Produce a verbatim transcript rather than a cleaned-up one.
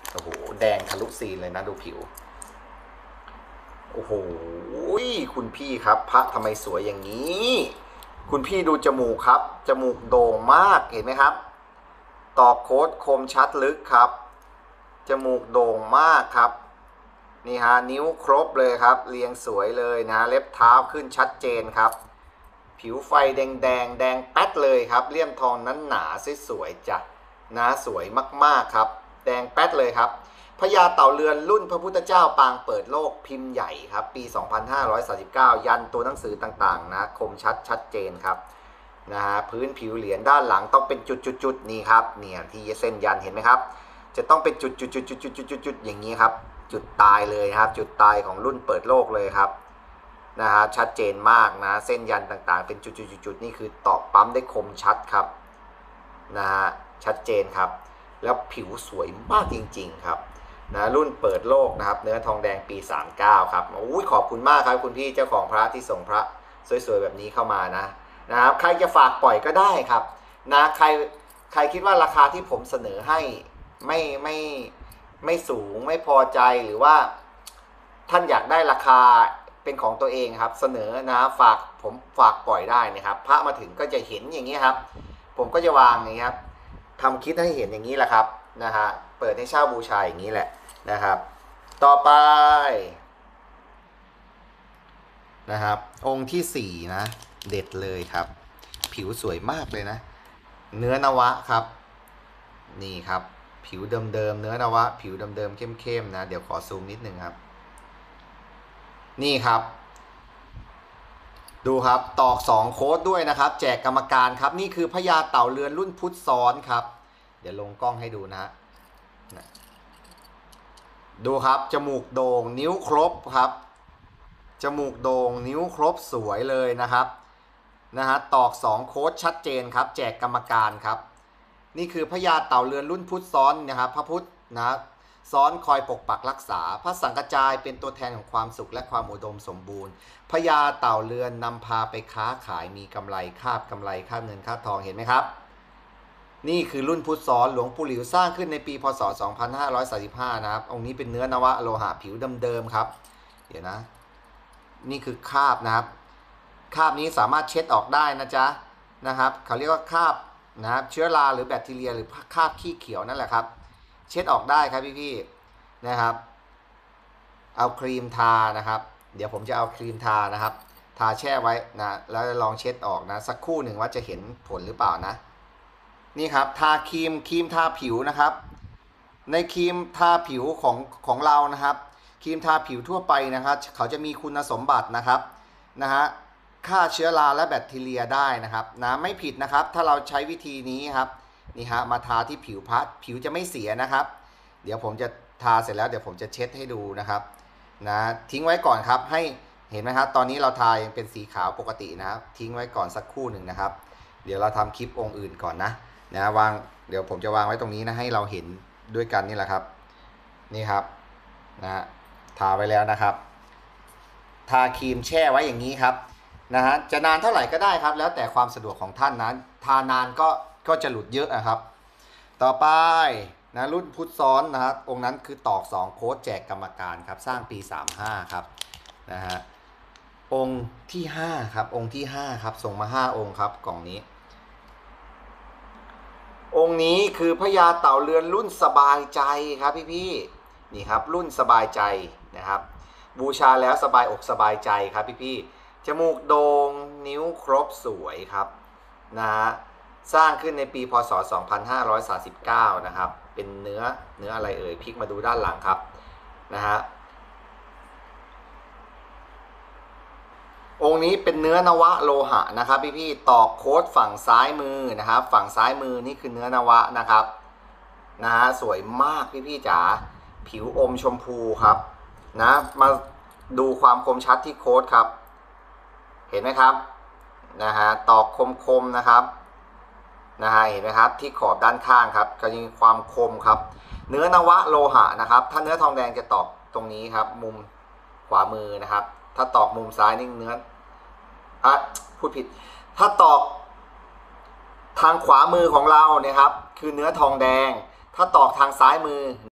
โอ้โหแดงทะลุซีนเลยนะดูผิวโอ้โหคุณพี่ครับพระทำไมสวยอย่างนี้คุณพี่ดูจมูกครับจมูกโด่งมากเห็นไหมครับตอกโค้ดคมชัดลึกครับจมูกโด่งมากครับนี่ฮะนิ้วครบเลยครับเรียงสวยเลยนะเล็บเท้าขึ้นชัดเจนครับผิวไฟแดงแดงแดงแป๊ดเลยครับเลี่ยมทองนั้นหนาสวยๆจ้ะนะสวยมากๆครับแดงแป๊ดเลยครับพญาเต่าเรือนรุ่นพระพุทธเจ้าปางเปิดโลกพิมพ์ใหญ่ครับปีสองพันห้าร้อยสามสิบเก้ายันตัวหนังสือต่างๆนะคมชัดชัดเจนครับนะฮะพื้นผิวเหรียญด้านหลังต้องเป็นจุดๆๆนี่ครับเนี่ยที่เส้นยันเห็นไหมครับจะต้องเป็นจุดๆๆๆๆๆอย่างนี้ครับจุดตายเลยครับจุดตายของรุ่นเปิดโลกเลยครับนะฮะชัดเจนมากนะเส้นยันต่างๆเป็นจุดๆๆนี่คือตอกปั๊มได้คมชัดครับนะฮะชัดเจนครับแล้วผิวสวยมากจริงๆครับนะรุ่นเปิดโลกนะครับเนื้อทองแดงปีสามสิบเก้าครับอุ้ยขอบคุณมากครับคุณพี่เจ้าของพระที่ส่งพระสวยๆแบบนี้เข้ามานะนะครับใครจะฝากปล่อยก็ได้ครับนะใครใครคิดว่าราคาที่ผมเสนอให้ไม่ไม่ไม่สูงไม่พอใจหรือว่าท่านอยากได้ราคาเป็นของตัวเองครับเสนอนะฝากผมฝากปล่อยได้นะครับพระมาถึงก็จะเห็นอย่างนี้ครับผมก็จะวางอย่างนี้ครับทำคลิปให้เห็นอย่างนี้แหละครับนะฮะเปิดให้เช่าบูชาอย่างนี้แหละนะครับต่อไปนะครับองค์ที่สี่นะเด็ดเลยครับผิวสวยมากเลยนะเนื้อนวะครับนี่ครับผิวเดิมๆเนื้อนวะผิวเดิมๆเข้มๆนะเดี๋ยวขอซูมนิดนึงครับนี่ครับดูครับตอกสองโค้ดด้วยนะครับแจกกรรมการครับนี่คือพญาเต่าเรือนรุ่นพุทธซ้อนครับเดี๋ยวลงกล้องให้ดูนะดูครับจมูกโด่งนิ้วครบครับจมูกโด่งนิ้วครบสวยเลยนะครับนะฮะตอกสองโค้ดชัดเจนครับแจกกรรมการครับนี่คือพญาเต่าเรือนรุ่นพุทธซ้อนนะครับพระพุทธนะซ้อนคอยปกปักรักษาพระสังฆจายเป็นตัวแทนของความสุขและความอุดมสมบูรณ์พญาเต่าเรือนนำพาไปค้าขายมีกำไรคาบกำไรคาบเงินคาบทองเห็นไหมครับนี่คือรุ่นพุทธซ้อนหลวงปู่หลิวสร้างขึ้นในปีพศสองพันห้าร้อยสามสิบห้านะครับองค์นี้เป็นเนื้อนวะโลหะผิวเดิมๆครับเดี๋ยวนะนี่คือคาบนะครับคาบนี้สามารถเช็ดออกได้นะจ๊ะนะครับเขาเรียกว่าคาบนะครับเชื้อราหรือแบคทีเรียหรือคราบขี้เขียวนั่นแหละครับเช็ดออกได้ครับพี่ๆนะครับเอาครีมทานะครับเดี๋ยวผมจะเอาครีมทานะครับทาแช่ไว้นะแล้วลองเช็ดออกนะสักครู่หนึ่งว่าจะเห็นผลหรือเปล่านะนี่ครับทาครีมครีมทาผิวนะครับในครีมทาผิวของของเรานะครับครีมทาผิวทั่วไปนะครับเขาจะมีคุณสมบัตินะครับนะฮะฆ่าเชื้อราและแบคทีเรียได้นะครับนะไม่ผิดนะครับถ้าเราใช้วิธีนี้ครับนี่ฮะมาทาที่ผิวพระผิวจะไม่เสียนะครับเดี๋ยวผมจะทาเสร็จแล้วเดี๋ยวผมจะเช็ดให้ดูนะครับนะทิ้งไว้ก่อนครับให้เห็นไหมครับตอนนี้เราทายังเป็นสีขาวปกตินะครับทิ้งไว้ก่อนสักครู่หนึ่งนะครับเดี๋ยวเราทำคลิปองค์อื่นก่อนนะนะวางเดี๋ยวผมจะวางไว้ตรงนี้นะให้เราเห็นด้วยกันนี่แหละครับนี่ครับนะทาไว้แล้วนะครับทาครีมแช่ไว้อย่างนี้ครับนะฮะจะนานเท่าไหร่ก็ได้ครับแล้วแต่ความสะดวกของท่านนั้นทานานก็ก็จะหลุดเยอะนะครับต่อไปนะรุ่นพุทธซ้อนนะครับองค์นั้นคือตอกสองโค้ดแจกกรรมการครับสร้างปีสามสิบห้าครับนะฮะองค์ที่ห้าครับองค์ที่ห้าครับส่งมาห้าองค์ครับกล่องนี้องค์นี้คือพญาเต่าเรือนรุ่นสบายใจครับพี่ๆนี่ครับรุ่นสบายใจนะครับบูชาแล้วสบายอกสบายใจครับพี่ๆจมูกโด่งนิ้วครบสวยครับนะสร้างขึ้นในปีพศสองพันห้าร้อยสามสิบเก้านะครับเป็นเนื้อเนื้ออะไรเอ่ยพลิกมาดูด้านหลังครับนะฮะองค์นี้เป็นเนื้อนวะโลหะนะครับพี่ๆตอกโค้ดฝั่งซ้ายมือนะครับฝั่งซ้ายมือนี่คือเนื้อนวะนะครับนะฮะสวยมากพี่ๆจ๋าผิวอมชมพูครับนะมาดูความคมชัดที่โค้ดครับเห็นไหมครับนะฮะตอกคมๆนะครับนะฮะเห็นไหมครับที่ขอบด้านข้างครับก็มีความคมครับเนื้อนวะโลหะนะครับถ้าเนื้อทองแดงจะตอกตรงนี้ครับมุมขวามือนะครับถ้าตอกมุมซ้ายนี่เนื้ออ่ะพูดผิดถ้าตอกทางขวามือของเราเนี่ยครับคือเนื้อทองแดงถ้าตอกทางซ้ายมือ